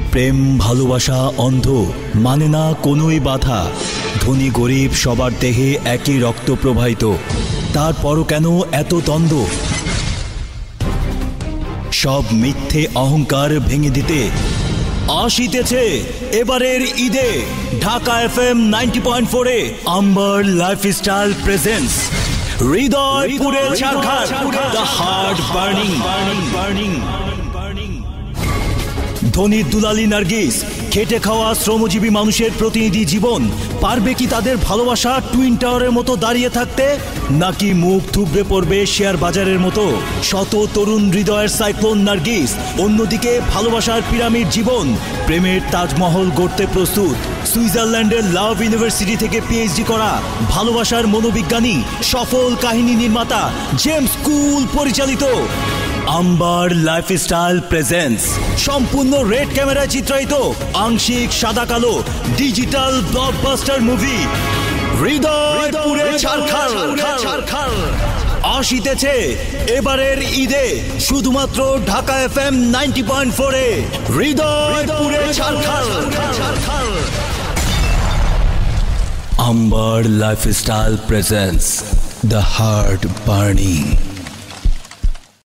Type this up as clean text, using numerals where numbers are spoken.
প্রেম ভালোবাসা অন্ধ, মানে না কোনোই বাধা। ধনী গরিব সবার দেহে একই রক্ত প্রবাহিত, তারপরও কেন এত দ্বন্দ্ব? সব মিথ্যে অহংকার ভেঙে দিতে আসিতেছে এবারের ঈদে ঢাকা FM 90.4 এ আম্বার লাইফস্টাইল প্রেজেন্টস হৃদয়পুরের ঝাড়খণ্ড, দ্য হার্ট বার্নিং। ধনী দুলালী নার্গিস, খেটে খাওয়া শ্রমজীবী মানুষের প্রতিনিধি জীবন, পারবে কি তাদের ভালোবাসা টুইন টাওয়ারের মতো দাঁড়িয়ে থাকতে, নাকি মুখ থুবড়ে পড়বে শেয়ার বাজারের মতো? শত তরুণ হৃদয়ের সাইক্লোন নার্গিস অন্যদিকে ভালোবাসার পিরামিড জীবন প্রেমের তাজমহল গড়তে প্রস্তুত। সুইজারল্যান্ডের লাভ ইউনিভার্সিটি থেকে PhD করা ভালোবাসার মনোবিজ্ঞানী, সফল কাহিনী নির্মাতা জেমস কুল পরিচালিত আম্বার লাইফস্টাইল প্রেজেন্টস সম্পূর্ণ রেড ক্যামেরায় চিত্রায়িত আংশিক সাদা কালো ডিজিটাল ব্লকবাস্টার মুভি হৃদয়পুরের ঝাড়খণ্ড আসিতেছে এবারের ঈদে শুধুমাত্র ঢাকা FM 90.4 এ হৃদয়পুরের Jharkhand. Amber lifestyle presents the heart burning.